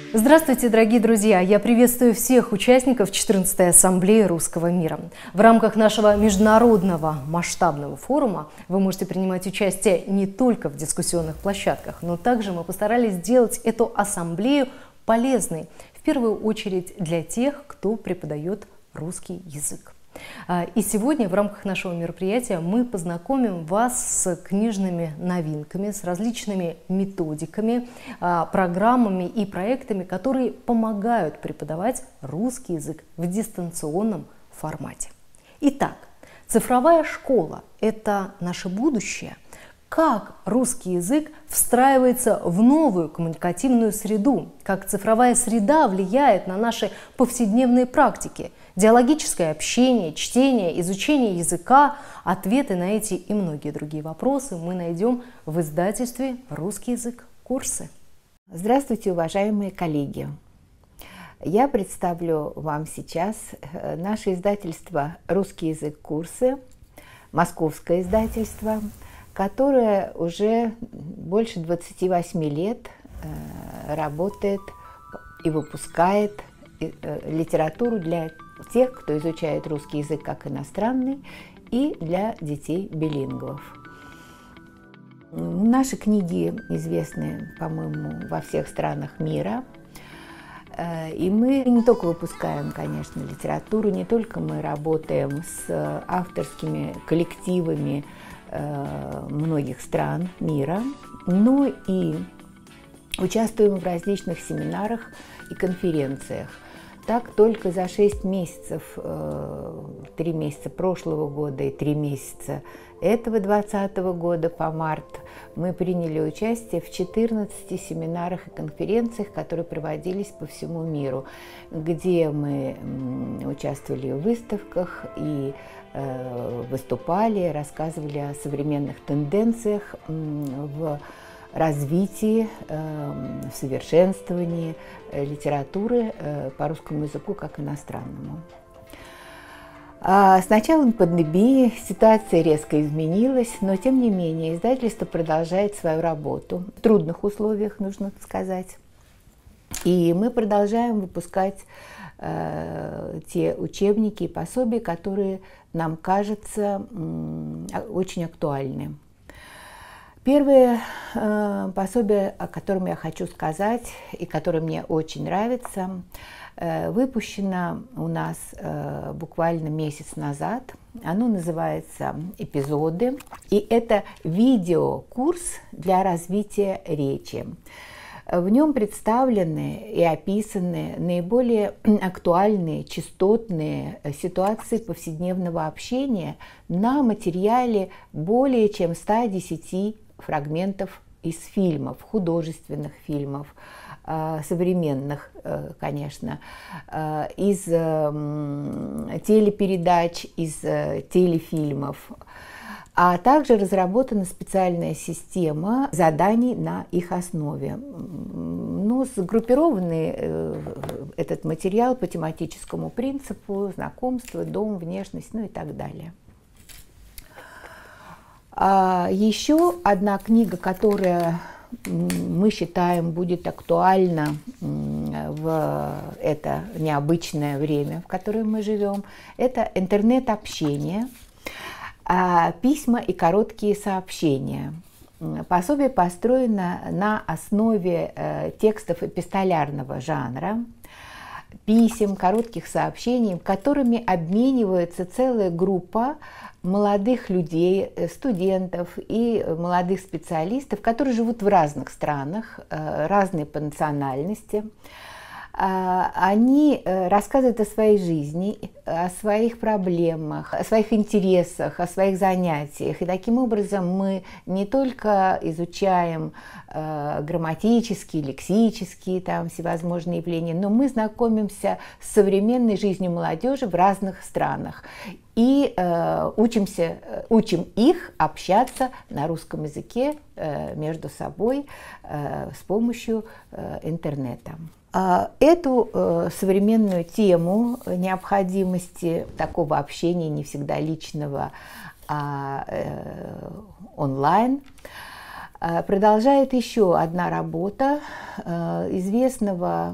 Здравствуйте, дорогие друзья! Я приветствую всех участников 14-й Ассамблеи Русского мира. В рамках нашего международного масштабного форума вы можете принимать участие не только в дискуссионных площадках, но также мы постарались сделать эту ассамблею полезной, в первую очередь для тех, кто преподает русский язык. И сегодня в рамках нашего мероприятия мы познакомим вас с книжными новинками, с различными методиками, программами и проектами, которые помогают преподавать русский язык в дистанционном формате. Итак, цифровая школа – это наше будущее. Как русский язык встраивается в новую коммуникативную среду, как цифровая среда влияет на наши повседневные практики, диалогическое общение, чтение, изучение языка. Ответы на эти и многие другие вопросы мы найдем в издательстве «Русский язык. Курсы». Здравствуйте, уважаемые коллеги! Я представлю вам сейчас наше издательство «Русский язык. Курсы», московское издательство, которое уже больше 28 лет работает и выпускает литературу для тех, кто изучает русский язык как иностранный, и для детей-билингвов. Наши книги известны, по-моему, во всех странах мира. И мы не только выпускаем, конечно, литературу, не только мы работаем с авторскими коллективами многих стран мира, но и участвуем в различных семинарах и конференциях. Так, только за 6 месяцев, 3 месяца прошлого года и 3 месяца этого 2020 года по март, мы приняли участие в 14 семинарах и конференциях, которые проводились по всему миру, где мы участвовали в выставках и выступали, рассказывали о современных тенденциях в развитии, в совершенствовании литературы по русскому языку как иностранному. С началом пандемии ситуация резко изменилась, но тем не менее издательство продолжает свою работу в трудных условиях, нужно сказать. И мы продолжаем выпускать те учебники и пособия, которые нам кажутся очень актуальны. Первое пособие, о котором я хочу сказать и которое мне очень нравится, выпущено у нас буквально месяц назад. Оно называется «Эпизоды», и это видеокурс для развития речи. В нем представлены и описаны наиболее актуальные, частотные ситуации повседневного общения на материале более чем 110 фрагментов из фильмов, художественных фильмов, современных, конечно, из телепередач, из телефильмов. А также разработана специальная система заданий на их основе. Ну, сгруппированный этот материал по тематическому принципу: знакомство, дом, внешность, ну и так далее. Еще одна книга, которая, мы считаем, будет актуальна в это необычное время, в котором мы живем, это интернет-общение, письма и короткие сообщения. Пособие построено на основе текстов эпистолярного жанра, писем, коротких сообщений, которыми обменивается целая группа молодых людей, студентов и молодых специалистов, которые живут в разных странах, разные по национальности. Они рассказывают о своей жизни, о своих проблемах, о своих интересах, о своих занятиях. И таким образом мы не только изучаем грамматические, лексические, там, всевозможные явления, но мы знакомимся с современной жизнью молодежи в разных странах. И учим их общаться на русском языке между собой с помощью интернета. Эту современную тему необходимости такого общения, не всегда личного, а онлайн, Продолжает еще одна работа известного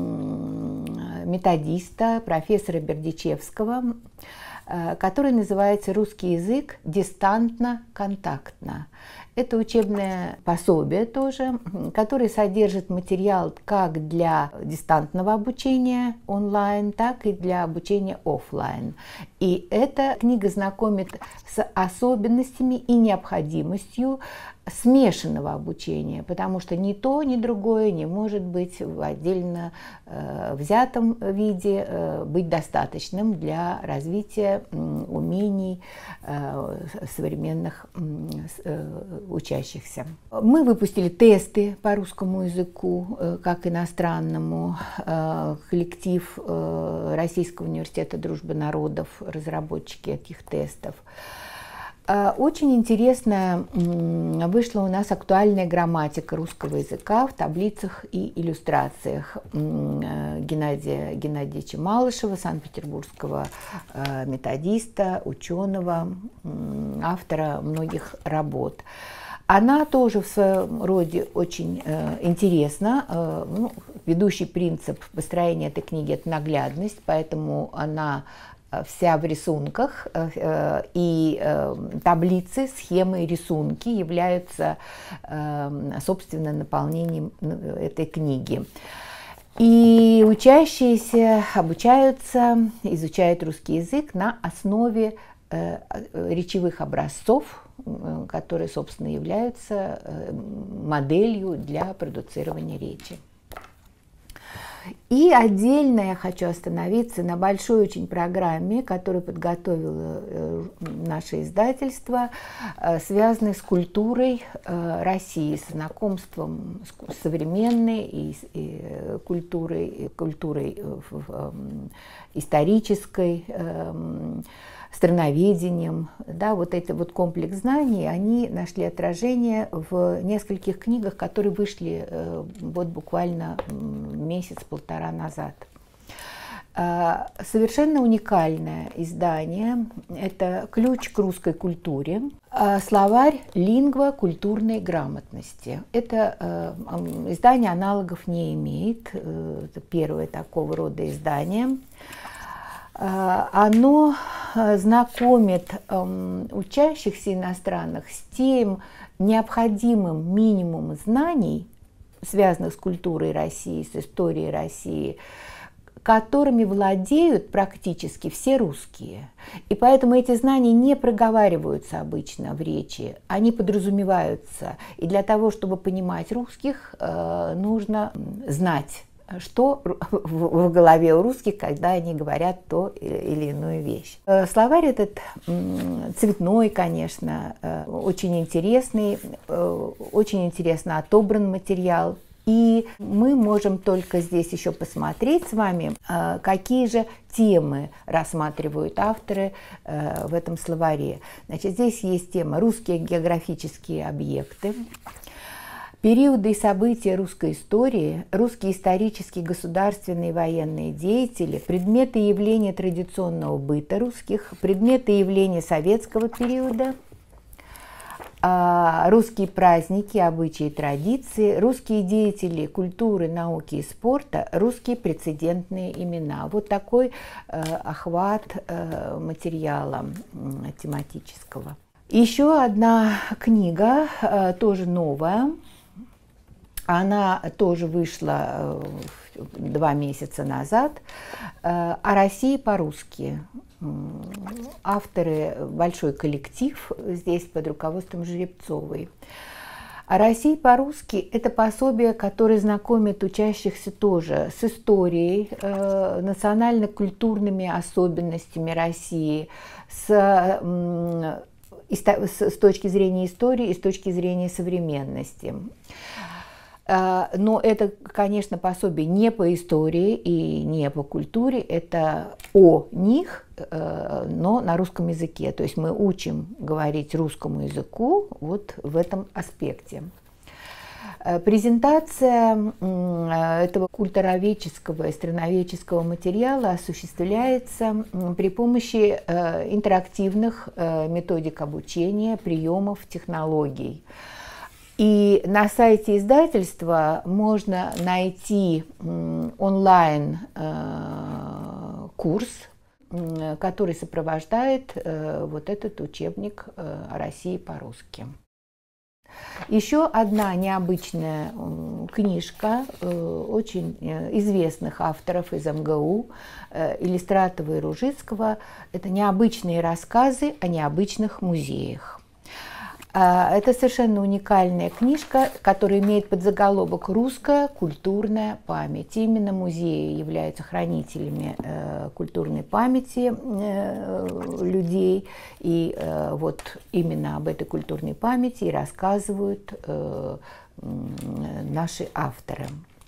методиста, профессора Бердичевского, который называется «Русский язык дистантно-контактно». Это учебное пособие тоже, которое содержит материал как для дистантного обучения онлайн, так и для обучения офлайн. И эта книга знакомит с особенностями и необходимостью смешанного обучения, потому что ни то, ни другое не может быть в отдельно взятом виде быть достаточным для развития умений современных учащихся. Мы выпустили тесты по русскому языку, как иностранному. Коллектив Российского университета дружбы народов, разработчики этих тестов. Очень интересная вышла у нас актуальная грамматика русского языка в таблицах и иллюстрациях Геннадия Геннадьевича Малышева, санкт-петербургского методиста, ученого, автора многих работ. Она тоже в своем роде очень интересна. Ведущий принцип построения этой книги – это наглядность, поэтому она вся в рисунках, и таблицы, схемы и рисунки являются, собственно, наполнением этой книги. И учащиеся обучаются, изучают русский язык на основе речевых образцов, которые, собственно, являются моделью для продуцирования речи. И отдельно я хочу остановиться на большой очень программе, которую подготовило наше издательство, связанной с культурой России, с знакомством с современной культурой исторической, страноведением. Да, вот этот вот комплекс знаний, они нашли отражение в нескольких книгах, которые вышли вот буквально месяц-полтора назад. Совершенно уникальное издание – это «Ключ к русской культуре», словарь лингво-культурной грамотности. Это издание аналогов не имеет, это первое такого рода издание. Оно знакомит учащихся иностранных с тем необходимым минимумом знаний, связанных с культурой России, с историей России, которыми владеют практически все русские. И поэтому эти знания не проговариваются обычно в речи, они подразумеваются. И для того, чтобы понимать русских, нужно знать, что в голове у русских, когда они говорят то или иную вещь. Словарь этот цветной, конечно, очень интересный, очень интересно отобран материал. И мы можем только здесь еще посмотреть с вами, какие же темы рассматривают авторы в этом словаре. Значит, здесь есть тема «Русские географические объекты», периоды и события русской истории, русские исторические, государственные и военные деятели, предметы и явления традиционного быта русских, предметы и явления советского периода, русские праздники, обычаи и традиции, русские деятели культуры, науки и спорта, русские прецедентные имена. Вот такой охват материала тематического. Еще одна книга, тоже новая. Она тоже вышла 2 месяца назад, «О России по-русски». Авторы – большой коллектив, здесь под руководством Жеребцовой. «О России по-русски» – это пособие, которое знакомит учащихся тоже с историей, национально-культурными особенностями России, с точки зрения истории и с точки зрения современности. Но это, конечно, пособие не по истории и не по культуре, это о них, но на русском языке. То есть мы учим говорить русскому языку вот в этом аспекте. Презентация этого культуроведческого и страноведческого материала осуществляется при помощи интерактивных методик обучения, приемов, технологий. И на сайте издательства можно найти онлайн курс, который сопровождает вот этот учебник о России по-русски. Еще одна необычная книжка очень известных авторов из МГУ, Иллистратова и Ружицкого. Это необычные рассказы о необычных музеях. Это совершенно уникальная книжка, которая имеет подзаголовок «Русская культурная память». И именно музеи являются хранителями культурной памяти людей. И вот именно об этой культурной памяти и рассказывают наши авторы.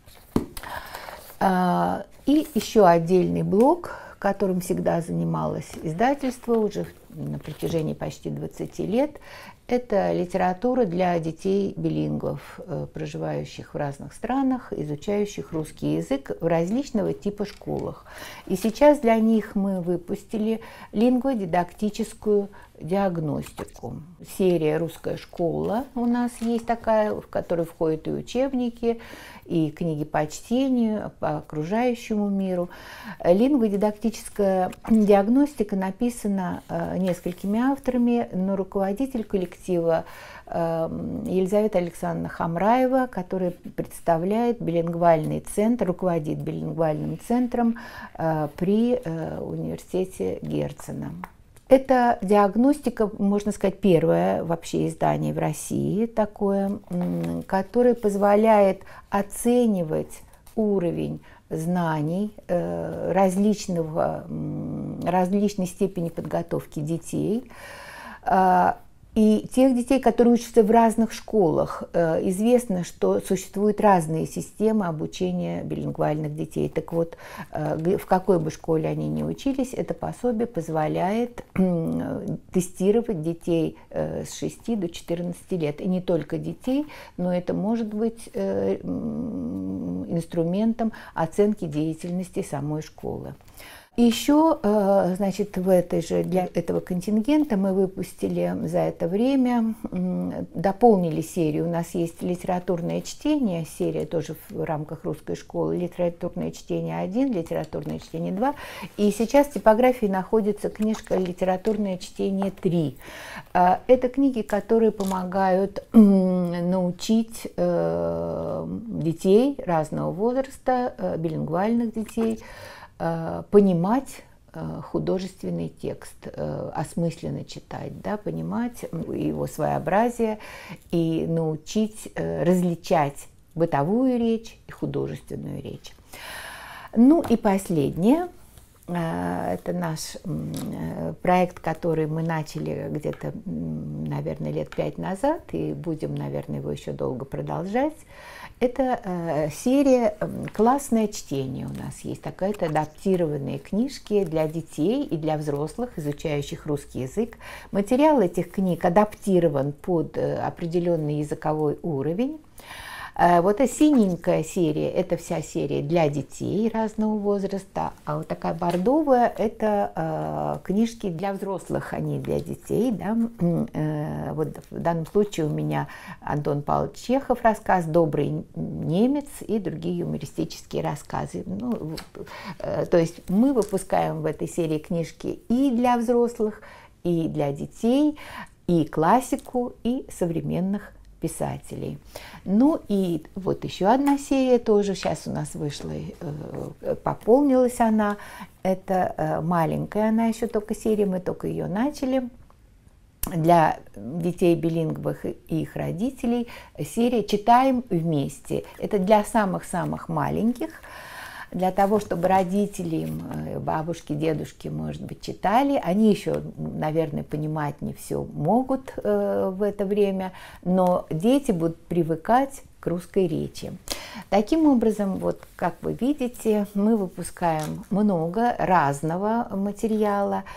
И еще отдельный блок, которым всегда занималось издательство уже на протяжении почти 20 лет, это литература для детей-билингвов, проживающих в разных странах, изучающих русский язык в различного типа школах. И сейчас для них мы выпустили лингводидактическую диагностику. Серия «Русская школа» у нас есть такая, в которой входят и учебники, и книги по чтению, по окружающему миру. Лингводидактическая диагностика написана несколькими авторами, но руководитель коллектива Елизавета Александровна Хамраева, которая представляет билингвальный центр, руководит билингвальным центром при университете Герцена. Это диагностика, можно сказать, первое вообще издание в России такое, которое позволяет оценивать уровень знаний различной степени подготовки детей. И тех детей, которые учатся в разных школах. Известно, что существуют разные системы обучения билингвальных детей. Так вот, в какой бы школе они ни учились, это пособие позволяет тестировать детей с 6 до 14 лет. И не только детей, но это может быть инструментом оценки деятельности самой школы. Еще, значит, для этого контингента мы выпустили за это время, дополнили серию. У нас есть литературное чтение, серия тоже в рамках русской школы, литературное чтение 1, литературное чтение 2. И сейчас в типографии находится книжка «Литературное чтение 3». Это книги, которые помогают научить детей разного возраста, билингвальных детей, понимать художественный текст, осмысленно читать, да, понимать его своеобразие и научить различать бытовую речь и художественную речь. Ну и последнее. Это наш проект, который мы начали где-то, наверное, лет 5 назад, и будем, наверное, его еще долго продолжать. Это серия «Классное чтение» у нас есть. Такая-то адаптированные книжки для детей и для взрослых, изучающих русский язык. Материал этих книг адаптирован под определенный языковой уровень. Вот эта синенькая серия – это вся серия для детей разного возраста, а вот такая бордовая – это книжки для взрослых, а не для детей. Да? Вот в данном случае у меня Антон Павлович Чехов рассказ «Добрый немец» и другие юмористические рассказы. Ну, то есть мы выпускаем в этой серии книжки и для взрослых, и для детей, и классику, и современных писателей. Ну и вот еще одна серия тоже сейчас у нас вышла, пополнилась она. Это маленькая она еще только серия, мы только ее начали. Для детей билингвов и их родителей серия «Читаем вместе». Это для самых-самых маленьких. Для того, чтобы родители, бабушки, дедушки, может быть, читали. Они еще, наверное, понимать не все могут в это время, но дети будут привыкать к русской речи. Таким образом, вот как вы видите, мы выпускаем много разного материала.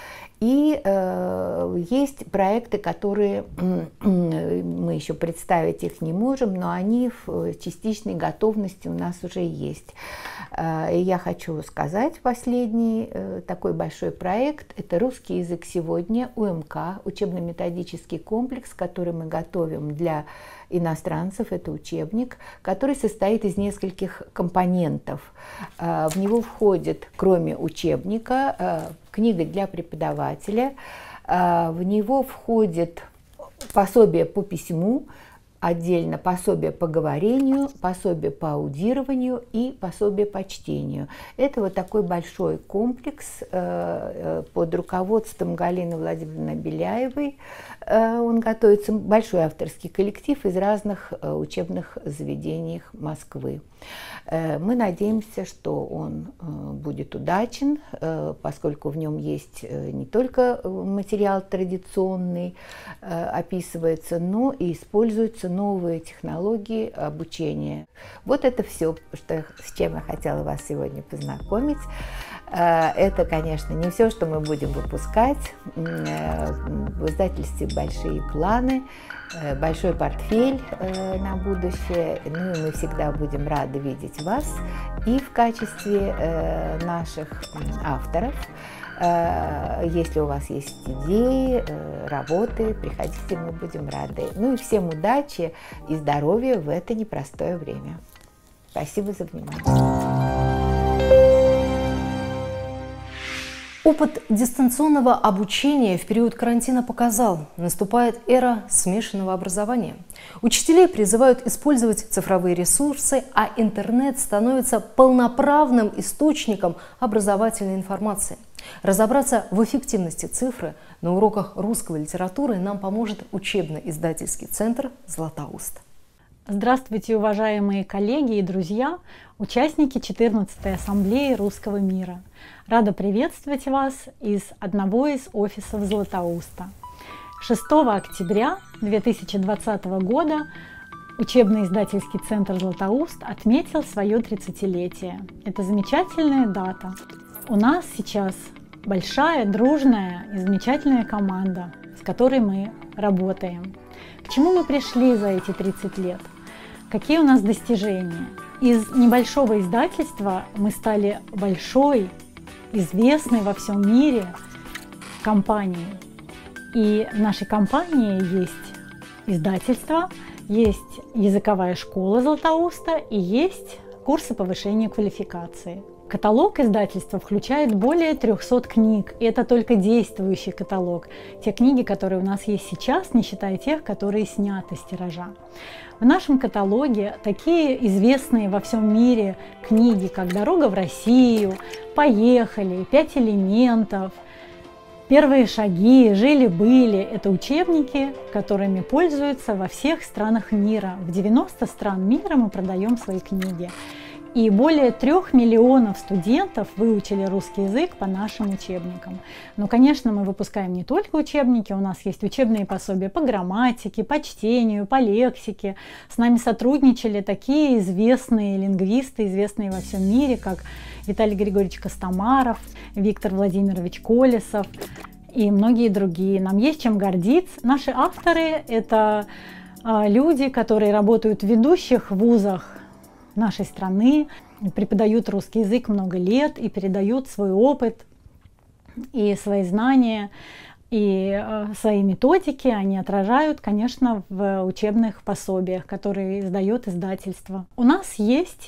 И есть проекты, которые мы еще представить их не можем, но они в частичной готовности у нас уже есть. И я хочу сказать, последний такой большой проект – это «Русский язык сегодня», УМК, учебно-методический комплекс, который мы готовим для иностранцев. Это учебник, который состоит из нескольких компонентов. В него входит, кроме учебника, книга для преподавателя, в него входит пособие по письму, отдельно пособие по говорению, пособие по аудированию и пособие по чтению. Это вот такой большой комплекс под руководством Галины Владимировны Беляевой. Он готовится, большой авторский коллектив из разных учебных заведений Москвы. Мы надеемся, что он будет удачен, поскольку в нем есть не только материал традиционный, описывается, но и используются новые технологии обучения. Вот это все, с чем я хотела вас сегодня познакомить. Это, конечно, не все, что мы будем выпускать. В издательстве большие планы, большой портфель на будущее. Ну и мы всегда будем рады видеть вас и в качестве наших авторов. Если у вас есть идеи, работы, приходите, мы будем рады. Ну и всем удачи и здоровья в это непростое время. Спасибо за внимание. Опыт дистанционного обучения в период карантина показал, наступает эра смешанного образования. Учителей призывают использовать цифровые ресурсы, а интернет становится полноправным источником образовательной информации. Разобраться в эффективности цифры на уроках русской литературы нам поможет учебно-издательский центр «Златоуст». Здравствуйте, уважаемые коллеги и друзья, участники 14-й ассамблеи русского мира. Рада приветствовать вас из одного из офисов Златоуста. 6 октября 2020 года учебно-издательский центр «Златоуст» отметил свое 30-летие. Это замечательная дата. У нас сейчас большая, дружная и замечательная команда, с которой мы работаем. К чему мы пришли за эти 30 лет? Какие у нас достижения? Из небольшого издательства мы стали большой, известной во всем мире компанией. И в нашей компании есть издательство, есть языковая школа Златоуста и есть курсы повышения квалификации. Каталог издательства включает более 300 книг, и это только действующий каталог. Те книги, которые у нас есть сейчас, не считая тех, которые сняты с тиража. В нашем каталоге такие известные во всем мире книги, как «Дорога в Россию», «Поехали», «Пять элементов», «Первые шаги», «Жили-были» – это учебники, которыми пользуются во всех странах мира. В 90 стран мира мы продаем свои книги. И более 3 миллионов студентов выучили русский язык по нашим учебникам. Но, конечно, мы выпускаем не только учебники, у нас есть учебные пособия по грамматике, по чтению, по лексике. С нами сотрудничали такие известные лингвисты, известные во всем мире, как Виталий Григорьевич Костомаров, Виктор Владимирович Колесов и многие другие. Нам есть чем гордиться. Наши авторы – это люди, которые работают в ведущих вузах нашей страны, преподают русский язык много лет и передают свой опыт и свои знания, и свои методики они отражают, конечно, в учебных пособиях, которые издает издательство. У нас есть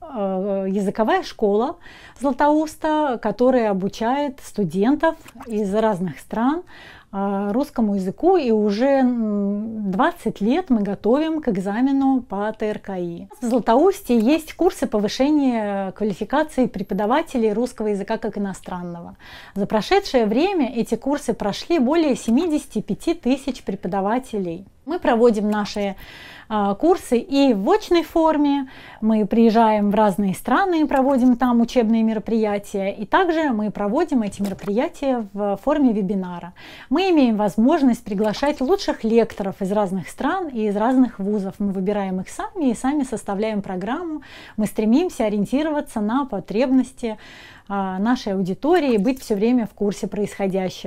языковая школа Златоуста, которая обучает студентов из разных стран русскому языку, и уже 20 лет мы готовим к экзамену по ТРКИ. В Златоусте есть курсы повышения квалификации преподавателей русского языка как иностранного. За прошедшее время эти курсы прошли более 75 тысяч преподавателей. Мы проводим наши курсы и в очной форме, мы приезжаем в разные страны и проводим там учебные мероприятия, и также мы проводим эти мероприятия в форме вебинара. Мы имеем возможность приглашать лучших лекторов из разных стран и из разных вузов. Мы выбираем их сами и сами составляем программу. Мы стремимся ориентироваться на потребности нашей аудитории и быть все время в курсе происходящего.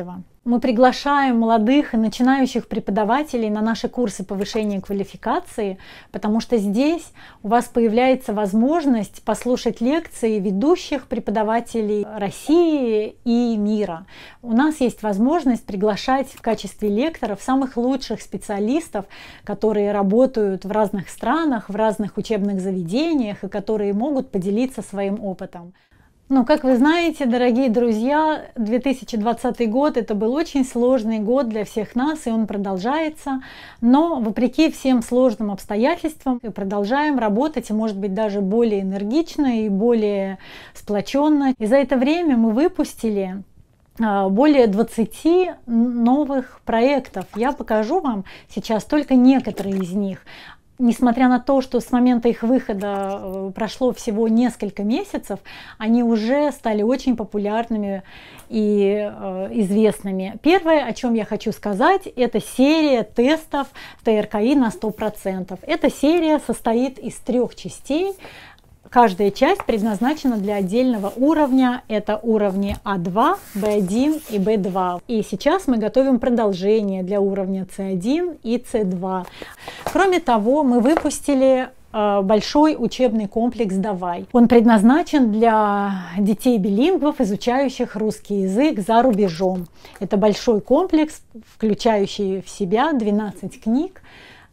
Мы приглашаем молодых и начинающих преподавателей на наши курсы повышения квалификации, потому что здесь у вас появляется возможность послушать лекции ведущих преподавателей России и мира. У нас есть возможность приглашать в качестве лекторов самых лучших специалистов, которые работают в разных странах, в разных учебных заведениях и которые могут поделиться своим опытом. Ну, как вы знаете, дорогие друзья, 2020 год – это был очень сложный год для всех нас, и он продолжается. Но, вопреки всем сложным обстоятельствам, мы продолжаем работать, и, может быть, даже более энергично и более сплоченно. И за это время мы выпустили более 20 новых проектов. Я покажу вам сейчас только некоторые из них. Несмотря на то, что с момента их выхода прошло всего несколько месяцев, они уже стали очень популярными и известными. Первое, о чем я хочу сказать, это серия тестов ТРКИ на 100%. Эта серия состоит из 3 частей. Каждая часть предназначена для отдельного уровня. Это уровни А2, Б1 и Б2. И сейчас мы готовим продолжение для уровня С1 и С2. Кроме того, мы выпустили большой учебный комплекс «Давай». Он предназначен для детей-билингвов, изучающих русский язык за рубежом. Это большой комплекс, включающий в себя 12 книг.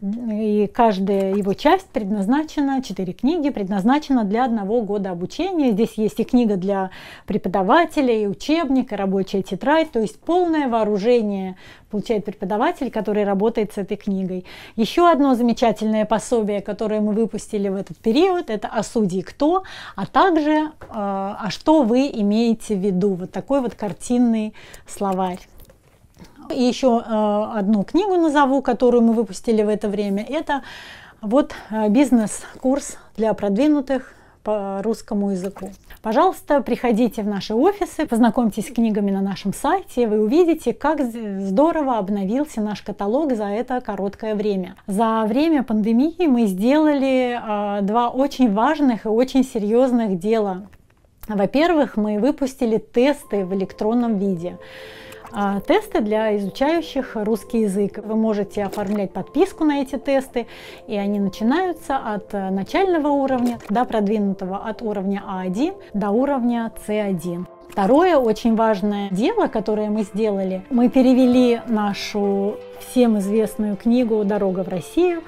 И каждая его часть предназначена, 4 книги, предназначена для 1 года обучения. Здесь есть и книга для преподавателя, и учебник, и рабочая тетрадь. То есть полное вооружение получает преподаватель, который работает с этой книгой. Еще одно замечательное пособие, которое мы выпустили в этот период, это «А судьи кто?», а также «А что вы имеете в виду?». Вот такой вот картинный словарь. И еще одну книгу назову, которую мы выпустили в это время. Это вот бизнес-курс для продвинутых по русскому языку. Пожалуйста, приходите в наши офисы, познакомьтесь с книгами на нашем сайте, вы увидите, как здорово обновился наш каталог за это короткое время. За время пандемии мы сделали 2 очень важных и очень серьезных дела. Во-первых, мы выпустили тесты в электронном виде. Тесты для изучающих русский язык. Вы можете оформлять подписку на эти тесты, и они начинаются от начального уровня до продвинутого, от уровня А1 до уровня С1. Второе очень важное дело, которое мы сделали, мы перевели нашу всем известную книгу «Дорога в Россию»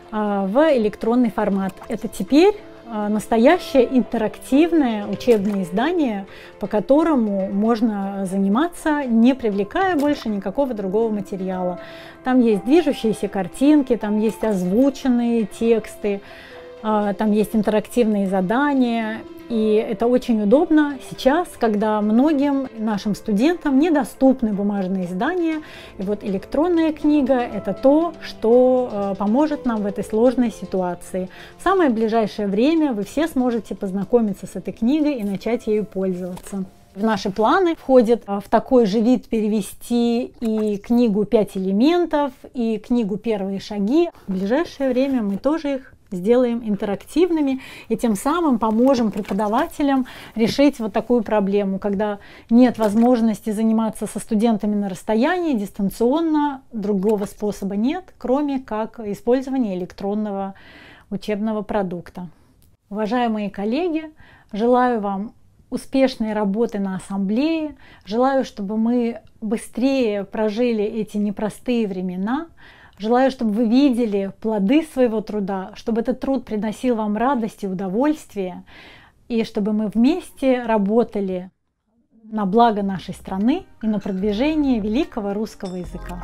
в электронный формат. Это теперь настоящее интерактивное учебное издание, по которому можно заниматься, не привлекая больше никакого другого материала. Там есть движущиеся картинки, там есть озвученные тексты, там есть интерактивные задания. И это очень удобно сейчас, когда многим нашим студентам недоступны бумажные издания. И вот электронная книга – это то, что поможет нам в этой сложной ситуации. В самое ближайшее время вы все сможете познакомиться с этой книгой и начать ею пользоваться. В наши планы входит в такой же вид перевести и книгу «5 элементов», и книгу «Первые шаги». В ближайшее время мы тоже их сделаем интерактивными и тем самым поможем преподавателям решить вот такую проблему, когда нет возможности заниматься со студентами на расстоянии, дистанционно, другого способа нет, кроме как использования электронного учебного продукта. Уважаемые коллеги, желаю вам успешной работы на ассамблее, желаю, чтобы мы быстрее прожили эти непростые времена. Желаю, чтобы вы видели плоды своего труда, чтобы этот труд приносил вам радость и удовольствие, и чтобы мы вместе работали на благо нашей страны и на продвижение великого русского языка.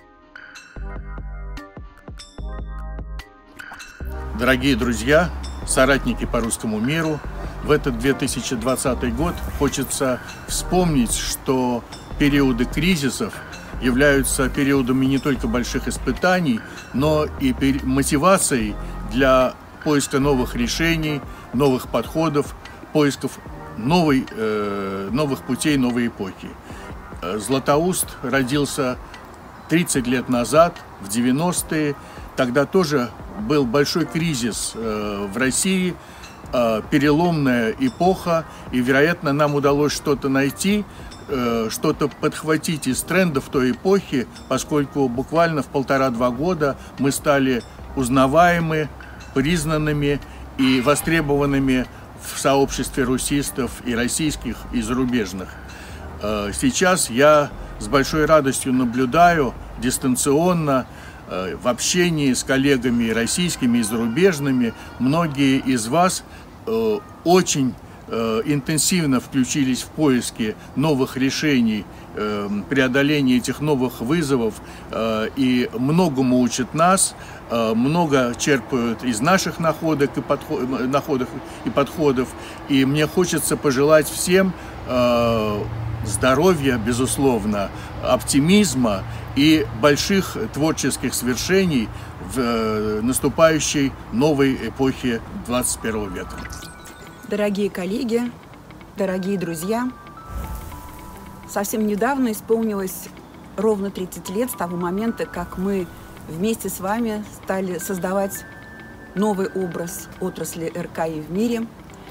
Дорогие друзья, соратники по русскому миру, в этот 2020 год хочется вспомнить, что периоды кризисов являются периодами не только больших испытаний, но и мотивацией для поиска новых решений, новых подходов, поисков новых путей, новой эпохи. Златоуст родился 30 лет назад, в 90-е. Тогда тоже был большой кризис в России, переломная эпоха, и, вероятно, нам удалось что-то найти, что-то подхватить из трендов той эпохи, поскольку буквально в 1,5-2 года мы стали узнаваемы, признанными и востребованными в сообществе русистов и российских, и зарубежных. Сейчас я с большой радостью наблюдаю дистанционно, в общении с коллегами российскими и зарубежными, многие из вас очень интенсивно включились в поиски новых решений, преодоления этих новых вызовов и многому учат нас, много черпают из наших находок и подходов. И мне хочется пожелать всем здоровья, безусловно, оптимизма и больших творческих свершений в наступающей новой эпохе 21 века. Дорогие коллеги, дорогие друзья, совсем недавно исполнилось ровно 30 лет с того момента, как мы вместе с вами стали создавать новый образ отрасли РКИ в мире.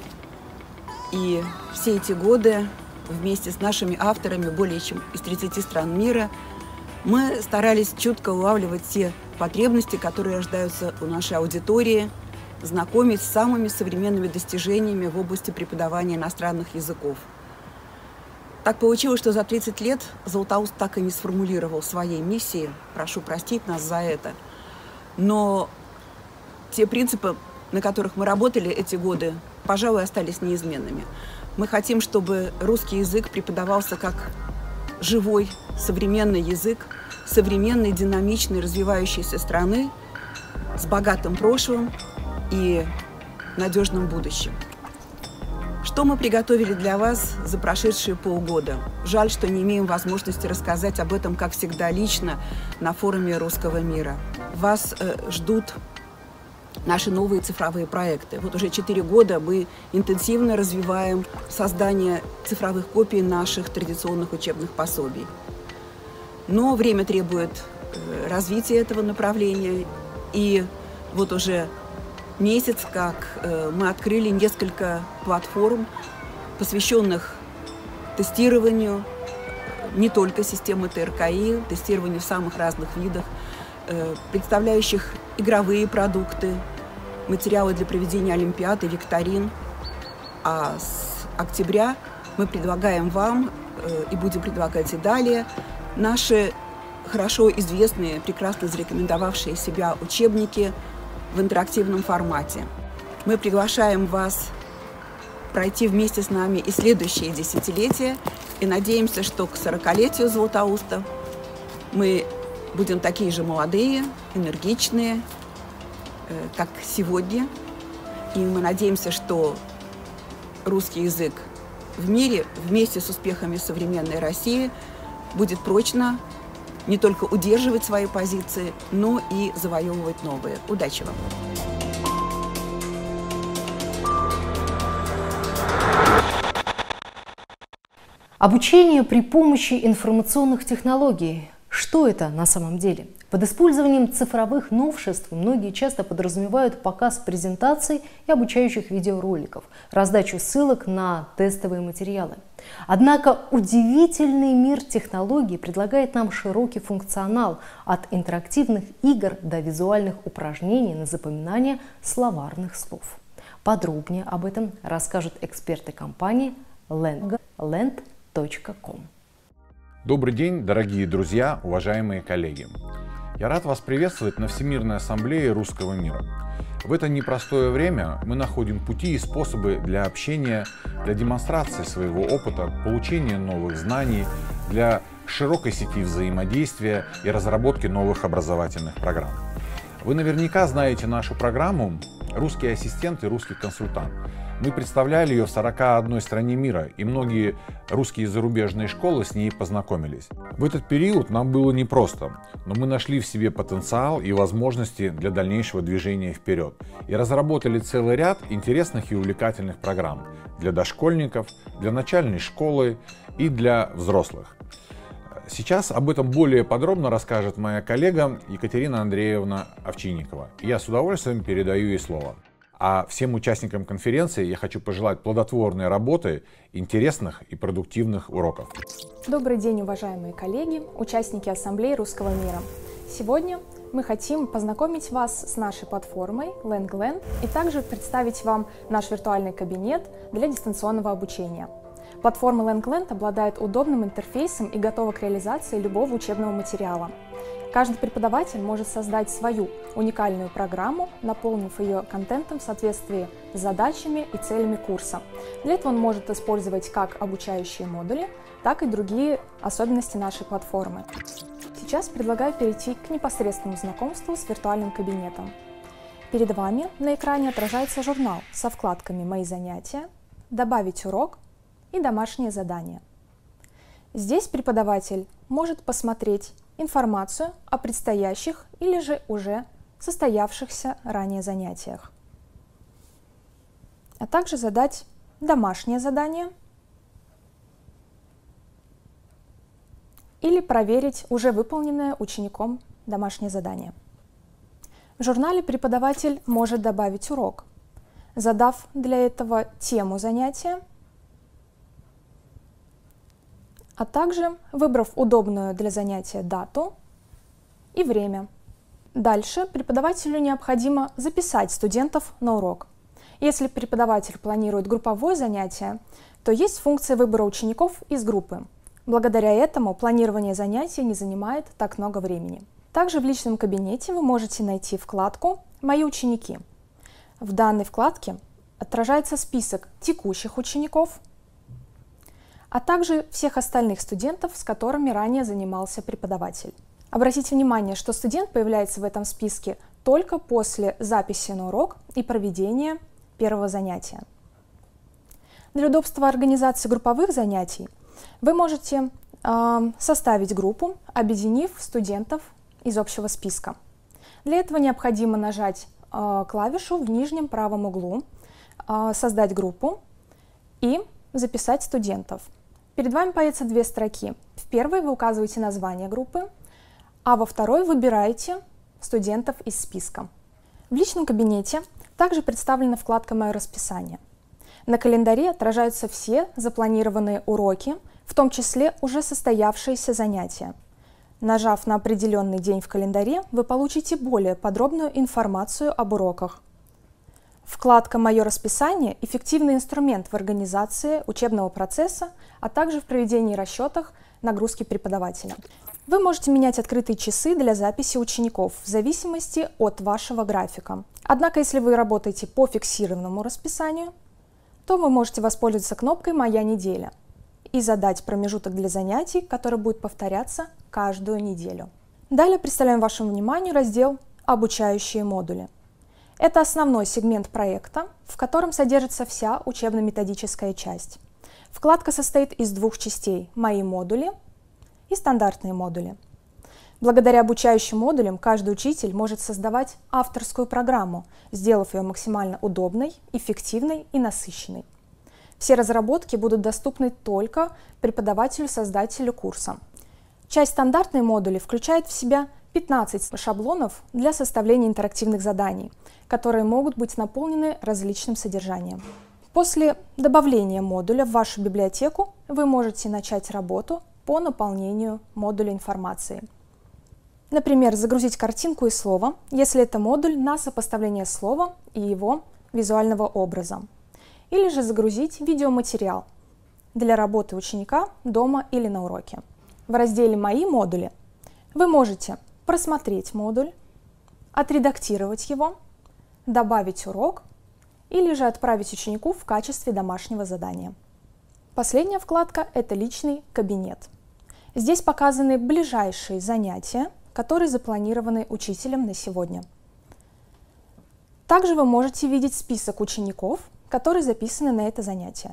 И все эти годы вместе с нашими авторами более чем из 30 стран мира мы старались чутко улавливать те потребности, которые рождаются у нашей аудитории, знакомить с самыми современными достижениями в области преподавания иностранных языков. Так получилось, что за 30 лет Златоуст так и не сформулировал своей миссии. Прошу простить нас за это. Но те принципы, на которых мы работали эти годы, пожалуй, остались неизменными. Мы хотим, чтобы русский язык преподавался как живой, современный язык современной, динамичной, развивающейся страны с богатым прошлым и надежным будущим. Что мы приготовили для вас за прошедшие полгода? Жаль, что не имеем возможности рассказать об этом, как всегда, лично на форуме русского мира. Вас ждут наши новые цифровые проекты. Вот уже 4 года мы интенсивно развиваем создание цифровых копий наших традиционных учебных пособий. Но время требует развития этого направления. И вот уже месяц, как мы открыли несколько платформ, посвященных тестированию не только системы ТРКИ, тестированию в самых разных видах, представляющих игровые продукты, материалы для проведения олимпиад и викторин. А с октября мы предлагаем вам и будем предлагать и далее наши хорошо известные, прекрасно зарекомендовавшие себя учебники в интерактивном формате. Мы приглашаем вас пройти вместе с нами и следующие десятилетия, и надеемся, что к 40-летию Златоуста мы будем такие же молодые, энергичные, как сегодня. И мы надеемся, что русский язык в мире вместе с успехами современной России будет прочно не только удерживать свои позиции, но и завоевывать новые. Удачи вам! Обучение при помощи информационных технологий. Что это на самом деле? Под использованием цифровых новшеств многие часто подразумевают показ презентаций и обучающих видеороликов, раздачу ссылок на тестовые материалы. Однако удивительный мир технологий предлагает нам широкий функционал от интерактивных игр до визуальных упражнений на запоминание словарных слов. Подробнее об этом расскажут эксперты компании Lend.com. Добрый день, дорогие друзья, уважаемые коллеги! Я рад вас приветствовать на Всемирной ассамблее русского мира. В это непростое время мы находим пути и способы для общения, для демонстрации своего опыта, получения новых знаний, для широкой сети взаимодействия и разработки новых образовательных программ. Вы наверняка знаете нашу программу «Русский ассистент» и «Русский консультант». Мы представляли ее в 41 стране мира, и многие русские зарубежные школы с ней познакомились. В этот период нам было непросто, но мы нашли в себе потенциал и возможности для дальнейшего движения вперед и разработали целый ряд интересных и увлекательных программ для дошкольников, для начальной школы и для взрослых. Сейчас об этом более подробно расскажет моя коллега Екатерина Андреевна Овчинникова. Я с удовольствием передаю ей слово. А всем участникам конференции я хочу пожелать плодотворной работы, интересных и продуктивных уроков. Добрый день, уважаемые коллеги, участники Ассамблеи Русского мира. Сегодня мы хотим познакомить вас с нашей платформой LangLand и также представить вам наш виртуальный кабинет для дистанционного обучения. Платформа LangLand обладает удобным интерфейсом и готова к реализации любого учебного материала. Каждый преподаватель может создать свою уникальную программу, наполнив ее контентом в соответствии с задачами и целями курса. Для этого он может использовать как обучающие модули, так и другие особенности нашей платформы. Сейчас предлагаю перейти к непосредственному знакомству с виртуальным кабинетом. Перед вами на экране отражается журнал со вкладками «Мои занятия», «Добавить урок» и «Домашнее задание». Здесь преподаватель может посмотреть информацию о предстоящих или же уже состоявшихся ранее занятиях, а также задать домашнее задание или проверить уже выполненное учеником домашнее задание. В журнале преподаватель может добавить урок, задав для этого тему занятия, а также выбрав удобную для занятия дату и время. Дальше преподавателю необходимо записать студентов на урок. Если преподаватель планирует групповое занятие, то есть функция выбора учеников из группы. Благодаря этому планирование занятий не занимает так много времени. Также в личном кабинете вы можете найти вкладку «Мои ученики». В данной вкладке отражается список текущих учеников, а также всех остальных студентов, с которыми ранее занимался преподаватель. Обратите внимание, что студент появляется в этом списке только после записи на урок и проведения первого занятия. Для удобства организации групповых занятий вы можете составить группу, объединив студентов из общего списка. Для этого необходимо нажать клавишу в нижнем правом углу, создать группу и записать студентов. Перед вами появятся две строки. В первой вы указываете название группы, а во второй выбираете студентов из списка. В личном кабинете также представлена вкладка «Мое расписание». На календаре отражаются все запланированные уроки, в том числе уже состоявшиеся занятия. Нажав на определенный день в календаре, вы получите более подробную информацию об уроках. Вкладка «Мое расписание» – эффективный инструмент в организации учебного процесса, а также в проведении расчетов нагрузки преподавателя. Вы можете менять открытые часы для записи учеников в зависимости от вашего графика. Однако, если вы работаете по фиксированному расписанию, то вы можете воспользоваться кнопкой «Моя неделя» и задать промежуток для занятий, который будет повторяться каждую неделю. Далее представляем вашему вниманию раздел «Обучающие модули». Это основной сегмент проекта, в котором содержится вся учебно-методическая часть. Вкладка состоит из двух частей – «Мои модули» и «Стандартные модули». Благодаря обучающим модулям каждый учитель может создавать авторскую программу, сделав ее максимально удобной, эффективной и насыщенной. Все разработки будут доступны только преподавателю-создателю курса. Часть «Стандартные модули» включает в себя 15 шаблонов для составления интерактивных заданий, которые могут быть наполнены различным содержанием. После добавления модуля в вашу библиотеку вы можете начать работу по наполнению модуля информации. Например, загрузить картинку и слово, если это модуль на сопоставление слова и его визуального образа. Или же загрузить видеоматериал для работы ученика дома или на уроке. В разделе «Мои модули» вы можете просмотреть модуль, отредактировать его, добавить урок или же отправить ученику в качестве домашнего задания. Последняя вкладка – это «Личный кабинет». Здесь показаны ближайшие занятия, которые запланированы учителем на сегодня. Также вы можете видеть список учеников, которые записаны на это занятие.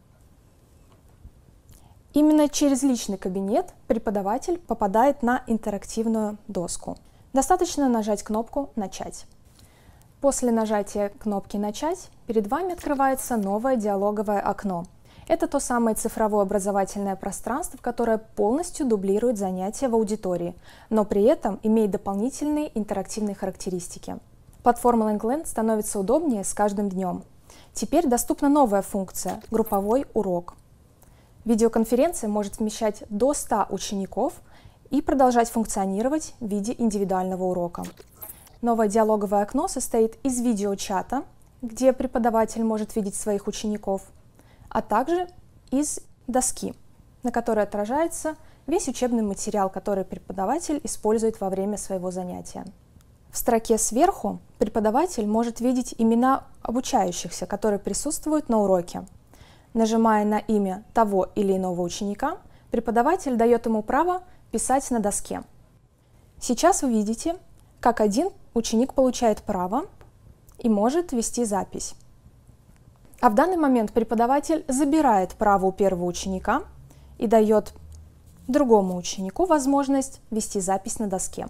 Именно через личный кабинет преподаватель попадает на интерактивную доску. Достаточно нажать кнопку «Начать». После нажатия кнопки «Начать» перед вами открывается новое диалоговое окно. Это то самое цифровое образовательное пространство, которое полностью дублирует занятия в аудитории, но при этом имеет дополнительные интерактивные характеристики. Платформа LangLand становится удобнее с каждым днем. Теперь доступна новая функция – групповой урок. Видеоконференция может вмещать до 100 учеников и продолжать функционировать в виде индивидуального урока. Новое диалоговое окно состоит из видеочата, где преподаватель может видеть своих учеников, а также из доски, на которой отражается весь учебный материал, который преподаватель использует во время своего занятия. В строке сверху преподаватель может видеть имена обучающихся, которые присутствуют на уроке. Нажимая на имя того или иного ученика, преподаватель дает ему право писать на доске. Сейчас вы видите, как один ученик получает право и может вести запись. А в данный момент преподаватель забирает право у первого ученика и дает другому ученику возможность вести запись на доске.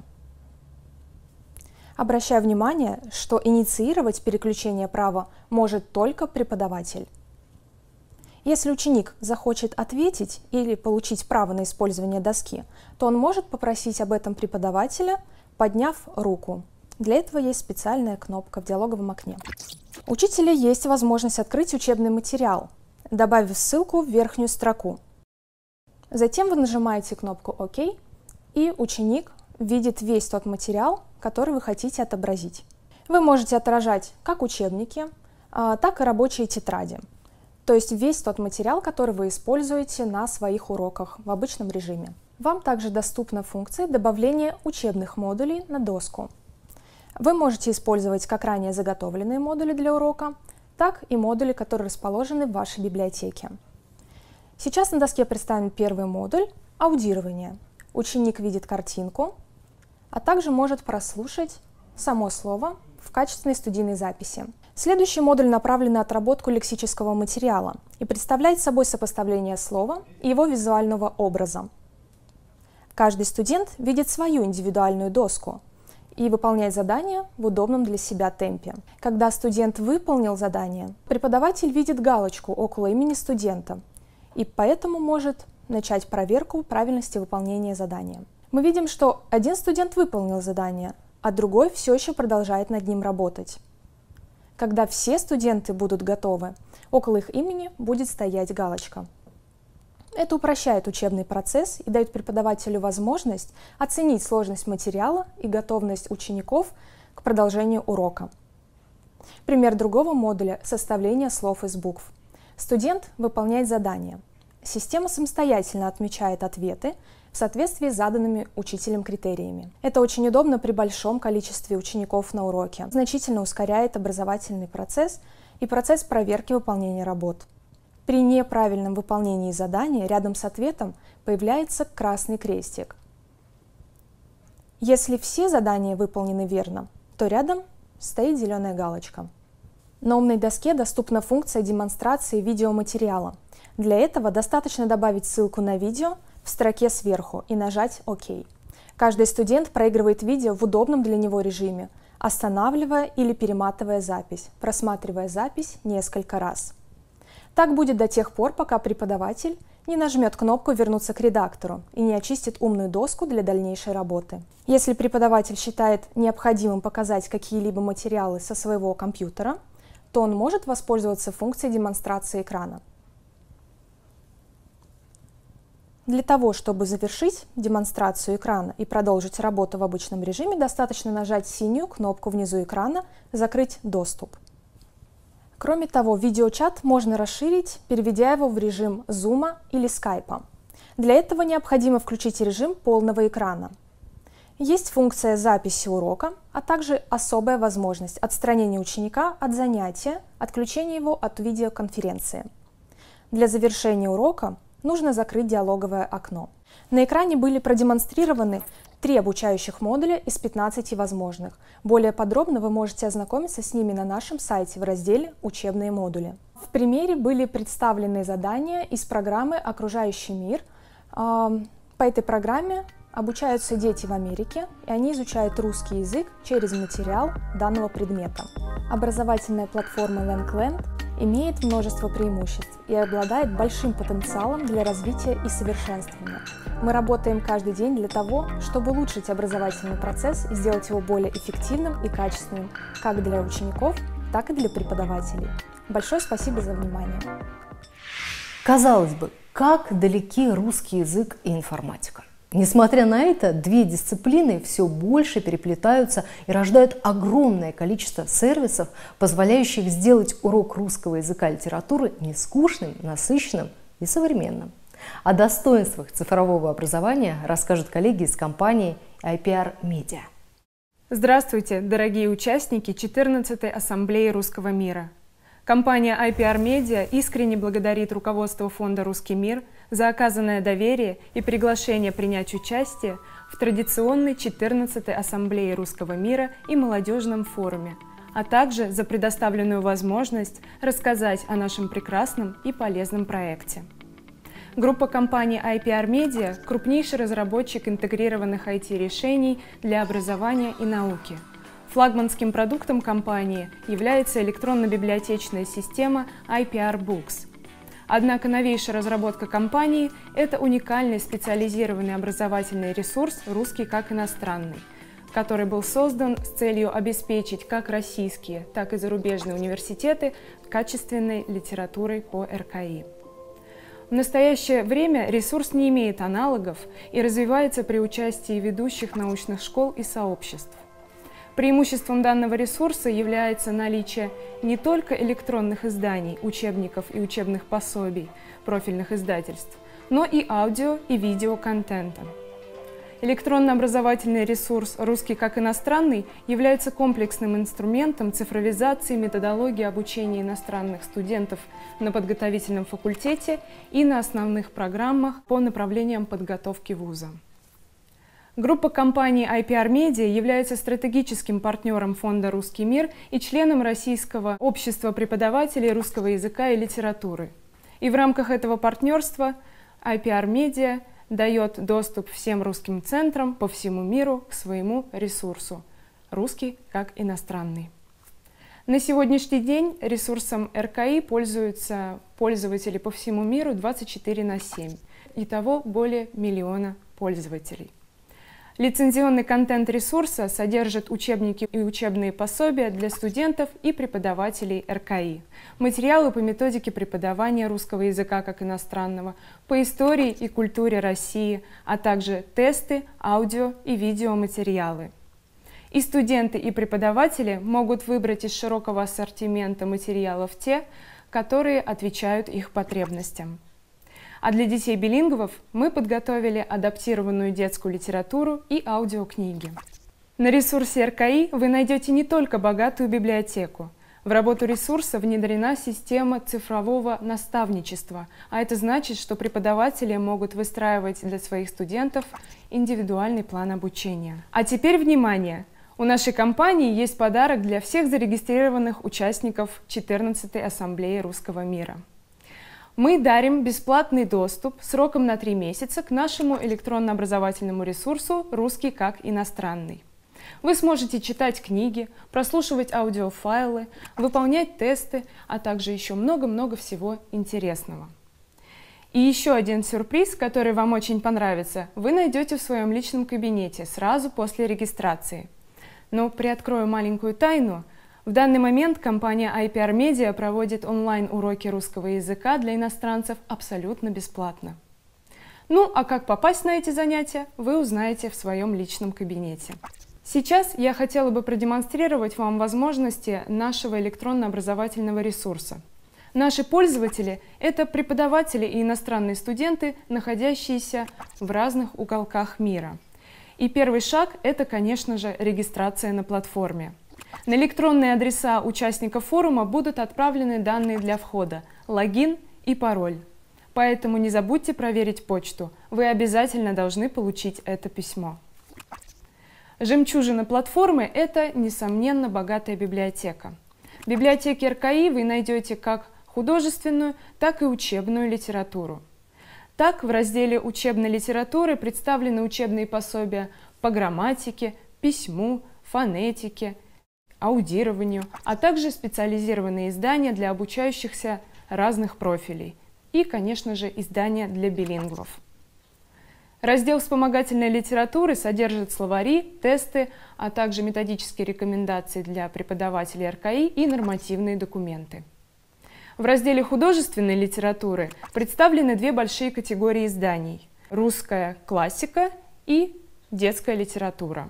Обращаю внимание, что инициировать переключение права может только преподаватель. Если ученик захочет ответить или получить право на использование доски, то он может попросить об этом преподавателя, подняв руку. Для этого есть специальная кнопка в диалоговом окне. У учителя есть возможность открыть учебный материал, добавив ссылку в верхнюю строку. Затем вы нажимаете кнопку «Ок», и ученик видит весь тот материал, который вы хотите отобразить. Вы можете отражать как учебники, так и рабочие тетради. То есть весь тот материал, который вы используете на своих уроках в обычном режиме. Вам также доступна функция добавления учебных модулей на доску. Вы можете использовать как ранее заготовленные модули для урока, так и модули, которые расположены в вашей библиотеке. Сейчас на доске представлен первый модуль – аудирование. Ученик видит картинку, а также может прослушать само слово в качественной студийной записи. Следующий модуль направлен на отработку лексического материала и представляет собой сопоставление слова и его визуального образа. Каждый студент видит свою индивидуальную доску и выполняет задание в удобном для себя темпе. Когда студент выполнил задание, преподаватель видит галочку около имени студента и поэтому может начать проверку правильности выполнения задания. Мы видим, что один студент выполнил задание, а другой все еще продолжает над ним работать. Когда все студенты будут готовы, около их имени будет стоять галочка. Это упрощает учебный процесс и дает преподавателю возможность оценить сложность материала и готовность учеников к продолжению урока. Пример другого модуля – составление слов из букв. Студент выполняет задание. Система самостоятельно отмечает ответы в соответствии с заданными учителем критериями. Это очень удобно при большом количестве учеников на уроке. Значительно ускоряет образовательный процесс и процесс проверки выполнения работ. При неправильном выполнении задания рядом с ответом появляется красный крестик. Если все задания выполнены верно, то рядом стоит зеленая галочка. На умной доске доступна функция демонстрации видеоматериала. Для этого достаточно добавить ссылку на видео в строке сверху и нажать «Ок». Каждый студент проигрывает видео в удобном для него режиме, останавливая или перематывая запись, просматривая запись несколько раз. Так будет до тех пор, пока преподаватель не нажмет кнопку «Вернуться к редактору» и не очистит умную доску для дальнейшей работы. Если преподаватель считает необходимым показать какие-либо материалы со своего компьютера, то он может воспользоваться функцией демонстрации экрана. Для того, чтобы завершить демонстрацию экрана и продолжить работу в обычном режиме, достаточно нажать синюю кнопку внизу экрана «Закрыть доступ». Кроме того, видеочат можно расширить, переведя его в режим Zoom или Skype. Для этого необходимо включить режим полного экрана. Есть функция записи урока, а также особая возможность отстранения ученика от занятия, отключения его от видеоконференции. Для завершения урока нужно закрыть диалоговое окно. На экране были продемонстрированы 3 обучающих модуля из 15 возможных. Более подробно вы можете ознакомиться с ними на нашем сайте в разделе «Учебные модули». В примере были представлены задания из программы «Окружающий мир». По этой программе обучаются дети в Америке, и они изучают русский язык через материал данного предмета. Образовательная платформа LangLand имеет множество преимуществ и обладает большим потенциалом для развития и совершенствования. мы работаем каждый день для того, чтобы улучшить образовательный процесс и сделать его более эффективным и качественным как для учеников, так и для преподавателей. Большое спасибо за внимание. Казалось бы, как далеки русский язык и информатика. Несмотря на это, две дисциплины все больше переплетаются и рождают огромное количество сервисов, позволяющих сделать урок русского языка и литературы нескучным, насыщенным и современным. О достоинствах цифрового образования расскажут коллеги из компании IPR Media. Здравствуйте, дорогие участники 14-й Ассамблеи Русского мира. Компания IPR Media искренне благодарит руководство Фонда «Русский мир» за оказанное доверие и приглашение принять участие в традиционной 14-й Ассамблее Русского мира и молодежном форуме, а также за предоставленную возможность рассказать о нашем прекрасном и полезном проекте. Группа компаний IPR Media – крупнейший разработчик интегрированных IT-решений для образования и науки. Флагманским продуктом компании является электронно-библиотечная система IPR Books. Однако новейшая разработка компании – это уникальный специализированный образовательный ресурс «Русский как иностранный», который был создан с целью обеспечить как российские, так и зарубежные университеты качественной литературой по РКИ. В настоящее время ресурс не имеет аналогов и развивается при участии ведущих научных школ и сообществ. Преимуществом данного ресурса является наличие не только электронных изданий, учебников и учебных пособий профильных издательств, но и аудио и видеоконтента. Электронно-образовательный ресурс «Русский как иностранный» является комплексным инструментом цифровизации методологии обучения иностранных студентов на подготовительном факультете и на основных программах по направлениям подготовки вуза. Группа компаний IPR Media является стратегическим партнером Фонда «Русский мир» и членом Российского общества преподавателей русского языка и литературы. И в рамках этого партнерства IPR Media дает доступ всем русским центрам по всему миру к своему ресурсу «Русский как иностранный». На сегодняшний день ресурсом РКИ пользуются пользователи по всему миру 24/7. Итого более 1 миллиона пользователей. Лицензионный контент ресурса содержит учебники и учебные пособия для студентов и преподавателей РКИ, материалы по методике преподавания русского языка как иностранного, по истории и культуре России, а также тесты, аудио и видеоматериалы. И студенты, и преподаватели могут выбрать из широкого ассортимента материалов те, которые отвечают их потребностям. А для детей-билингвов мы подготовили адаптированную детскую литературу и аудиокниги. На ресурсе РКИ вы найдете не только богатую библиотеку. В работу ресурса внедрена система цифрового наставничества, а это значит, что преподаватели могут выстраивать для своих студентов индивидуальный план обучения. А теперь внимание! У нашей компании есть подарок для всех зарегистрированных участников 14-й Ассамблеи Русского мира. Мы дарим бесплатный доступ сроком на 3 месяца к нашему электронно-образовательному ресурсу «Русский как иностранный». Вы сможете читать книги, прослушивать аудиофайлы, выполнять тесты, а также еще много-много всего интересного. И еще один сюрприз, который вам очень понравится, вы найдете в своем личном кабинете сразу после регистрации. Но приоткрою маленькую тайну. В данный момент компания IPR Media проводит онлайн-уроки русского языка для иностранцев абсолютно бесплатно. Ну, а как попасть на эти занятия, вы узнаете в своем личном кабинете. Сейчас я хотела бы продемонстрировать вам возможности нашего электронно-образовательного ресурса. Наши пользователи – это преподаватели и иностранные студенты, находящиеся в разных уголках мира. И первый шаг – это, конечно же, регистрация на платформе. На электронные адреса участников форума будут отправлены данные для входа, логин и пароль. Поэтому не забудьте проверить почту, вы обязательно должны получить это письмо. Жемчужина платформы – это, несомненно, богатая библиотека. В библиотеке РКИ вы найдете как художественную, так и учебную литературу. Так, в разделе учебной литературы представлены учебные пособия по грамматике, письму, фонетике, аудированию, а также специализированные издания для обучающихся разных профилей и, конечно же, издания для билингвов. Раздел вспомогательной литературы содержит словари, тесты, а также методические рекомендации для преподавателей РКИ и нормативные документы. В разделе художественной литературы представлены две большие категории изданий – русская классика и детская литература.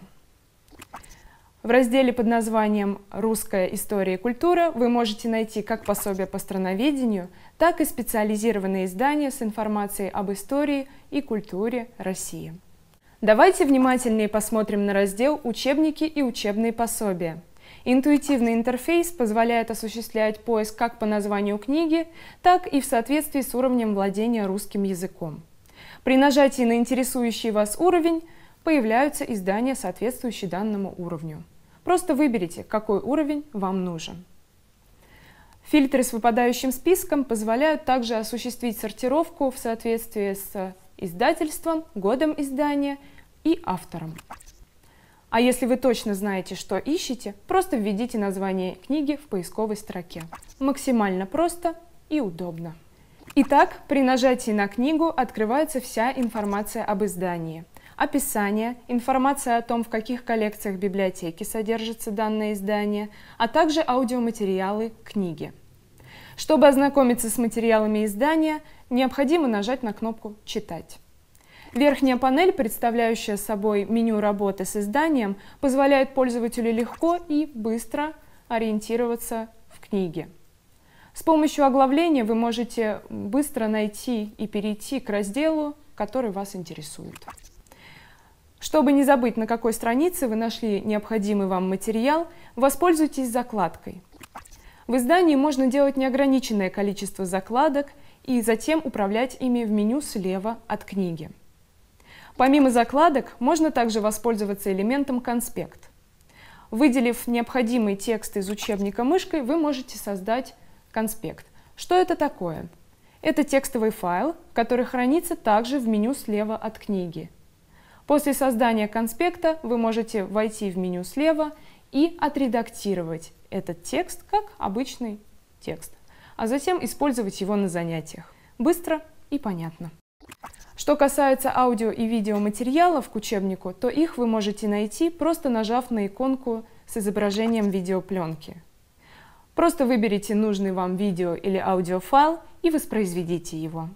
В разделе под названием «Русская история и культура» вы можете найти как пособия по страноведению, так и специализированные издания с информацией об истории и культуре России. Давайте внимательнее посмотрим на раздел «Учебники и учебные пособия». Интуитивный интерфейс позволяет осуществлять поиск как по названию книги, так и в соответствии с уровнем владения русским языком. При нажатии на интересующий вас уровень появляются издания, соответствующие данному уровню. Просто выберите, какой уровень вам нужен. Фильтры с выпадающим списком позволяют также осуществить сортировку в соответствии с издательством, годом издания и автором. А если вы точно знаете, что ищете, просто введите название книги в поисковой строке. Максимально просто и удобно. Итак, при нажатии на книгу открывается вся информация об издании. Описание, информация о том, в каких коллекциях библиотеки содержится данное издание, а также аудиоматериалы книги. Чтобы ознакомиться с материалами издания, необходимо нажать на кнопку «Читать». Верхняя панель, представляющая собой меню работы с изданием, позволяет пользователю легко и быстро ориентироваться в книге. С помощью оглавления вы можете быстро найти и перейти к разделу, который вас интересует. Чтобы не забыть, на какой странице вы нашли необходимый вам материал, воспользуйтесь закладкой. В издании можно делать неограниченное количество закладок и затем управлять ими в меню слева от книги. Помимо закладок, можно также воспользоваться элементом «Конспект». Выделив необходимый текст из учебника мышкой, вы можете создать конспект. Что это такое? Это текстовый файл, который хранится также в меню слева от книги. После создания конспекта вы можете войти в меню слева и отредактировать этот текст как обычный текст, а затем использовать его на занятиях. Быстро и понятно. Что касается аудио и видеоматериалов к учебнику, то их вы можете найти, просто нажав на иконку с изображением видеопленки. Просто выберите нужный вам видео или аудиофайл и воспроизведите его.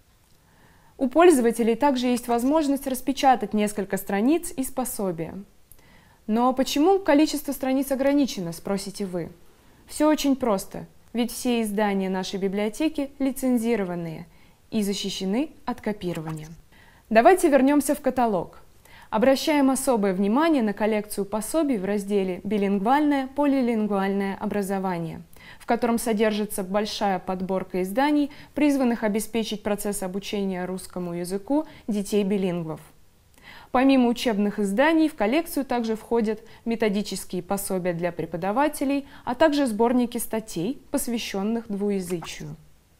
У пользователей также есть возможность распечатать несколько страниц из пособия. Но почему количество страниц ограничено, спросите вы? Все очень просто, ведь все издания нашей библиотеки лицензированные и защищены от копирования. Давайте вернемся в каталог. Обращаем особое внимание на коллекцию пособий в разделе «Билингвальное, полилингвальное образование», в котором содержится большая подборка изданий, призванных обеспечить процесс обучения русскому языку детей-билингвов. Помимо учебных изданий в коллекцию также входят методические пособия для преподавателей, а также сборники статей, посвященных двуязычию.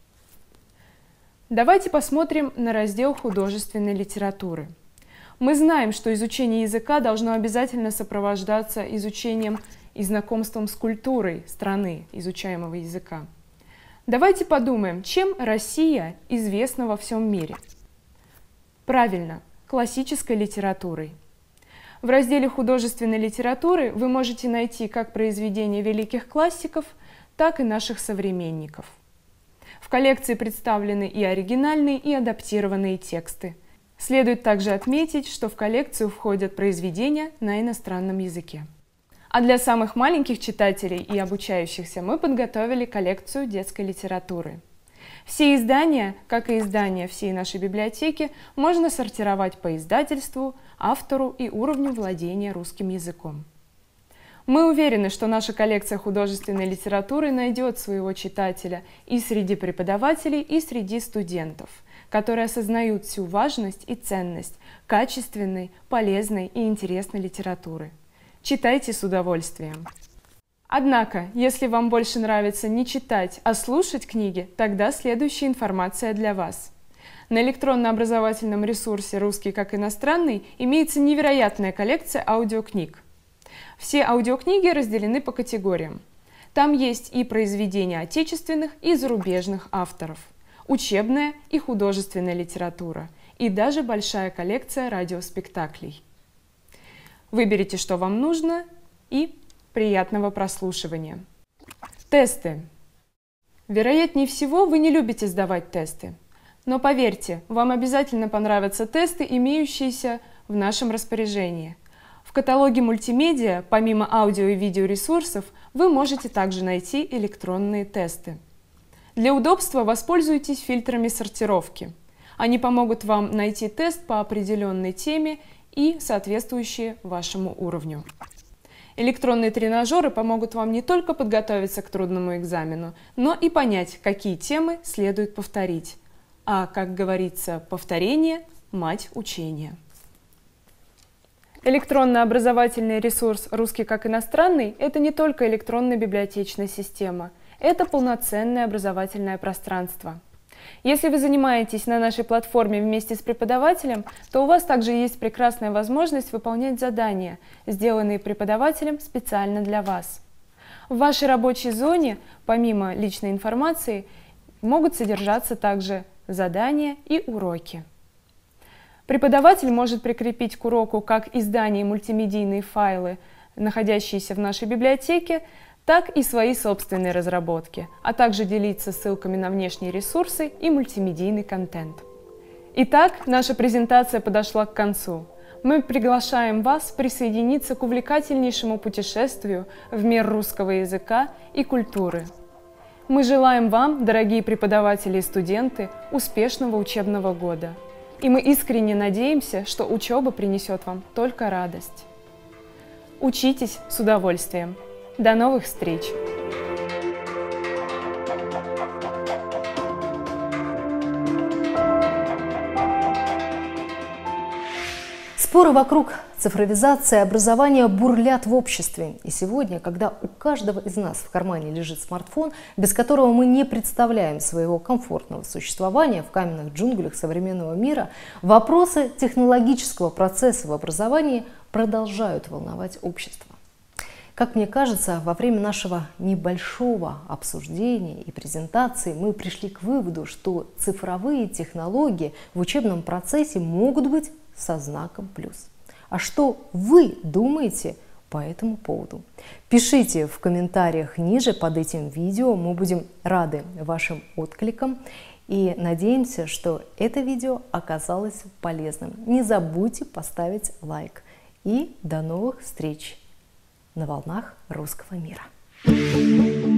Давайте посмотрим на раздел художественной литературы. Мы знаем, что изучение языка должно обязательно сопровождаться изучением и знакомством с культурой страны изучаемого языка. Давайте подумаем, чем Россия известна во всем мире. Правильно, классической литературой. В разделе художественной литературы вы можете найти как произведения великих классиков, так и наших современников. В коллекции представлены и оригинальные, и адаптированные тексты. Следует также отметить, что в коллекцию входят произведения на иностранном языке. А для самых маленьких читателей и обучающихся мы подготовили коллекцию детской литературы. Все издания, как и издания всей нашей библиотеки, можно сортировать по издательству, автору и уровню владения русским языком. Мы уверены, что наша коллекция художественной литературы найдет своего читателя и среди преподавателей, и среди студентов, которые осознают всю важность и ценность качественной, полезной и интересной литературы. Читайте с удовольствием. Однако, если вам больше нравится не читать, а слушать книги, тогда следующая информация для вас. На электронно-образовательном ресурсе «Русский как иностранный» имеется невероятная коллекция аудиокниг. Все аудиокниги разделены по категориям. Там есть и произведения отечественных и зарубежных авторов, учебная и художественная литература, и даже большая коллекция радиоспектаклей. Выберите, что вам нужно, и приятного прослушивания. Тесты. Вероятнее всего, вы не любите сдавать тесты. Но поверьте, вам обязательно понравятся тесты, имеющиеся в нашем распоряжении. В каталоге мультимедиа, помимо аудио и видеоресурсов, вы можете также найти электронные тесты. Для удобства воспользуйтесь фильтрами сортировки. Они помогут вам найти тест по определенной теме и соответствующие вашему уровню. Электронные тренажеры помогут вам не только подготовиться к трудному экзамену, но и понять, какие темы следует повторить. А, как говорится, повторение – мать учения. Электронно-образовательный ресурс «Русский как иностранный» – это не только электронная библиотечная система, это полноценное образовательное пространство. Если вы занимаетесь на нашей платформе вместе с преподавателем, то у вас также есть прекрасная возможность выполнять задания, сделанные преподавателем специально для вас. В вашей рабочей зоне, помимо личной информации, могут содержаться также задания и уроки. Преподаватель может прикрепить к уроку как издания и мультимедийные файлы, находящиеся в нашей библиотеке, так и свои собственные разработки, а также делиться ссылками на внешние ресурсы и мультимедийный контент. Итак, наша презентация подошла к концу. Мы приглашаем вас присоединиться к увлекательнейшему путешествию в мир русского языка и культуры. Мы желаем вам, дорогие преподаватели и студенты, успешного учебного года. И мы искренне надеемся, что учеба принесет вам только радость. Учитесь с удовольствием. До новых встреч! Споры вокруг цифровизации образования бурлят в обществе. И сегодня, когда у каждого из нас в кармане лежит смартфон, без которого мы не представляем своего комфортного существования в каменных джунглях современного мира, вопросы технологического процесса в образовании продолжают волновать общество. Как мне кажется, во время нашего небольшого обсуждения и презентации мы пришли к выводу, что цифровые технологии в учебном процессе могут быть со знаком плюс. А что вы думаете по этому поводу? Пишите в комментариях ниже под этим видео, мы будем рады вашим откликам и надеемся, что это видео оказалось полезным. Не забудьте поставить лайк. И до новых встреч на волнах русского мира.